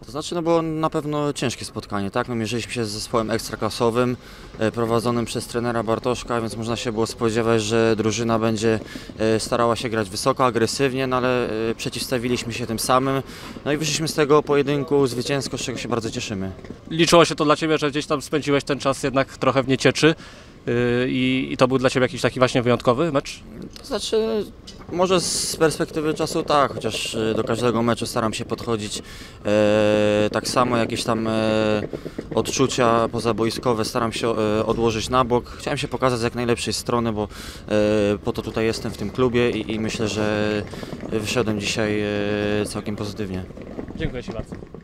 To znaczy, no było na pewno ciężkie spotkanie, tak? No mierzyliśmy się z zespołem ekstraklasowym, prowadzonym przez trenera Bartoszka, więc można się było spodziewać, że drużyna będzie starała się grać wysoko, agresywnie, no ale przeciwstawiliśmy się tym samym. No i wyszliśmy z tego pojedynku zwycięsko, z czego się bardzo cieszymy. Liczyło się to dla Ciebie, że gdzieś tam spędziłeś ten czas jednak trochę w niecieczy i to był dla Ciebie jakiś taki właśnie wyjątkowy mecz? To znaczy, może z perspektywy czasu tak, chociaż do każdego meczu staram się podchodzić tak samo, jakieś tam odczucia pozaboiskowe staram się odłożyć na bok. Chciałem się pokazać z jak najlepszej strony, bo po to tutaj jestem w tym klubie i myślę, że wyszedłem dzisiaj całkiem pozytywnie. Dziękuję Ci bardzo.